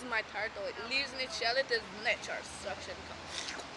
my turtle. It lives in its shell. It is nature's suction cup.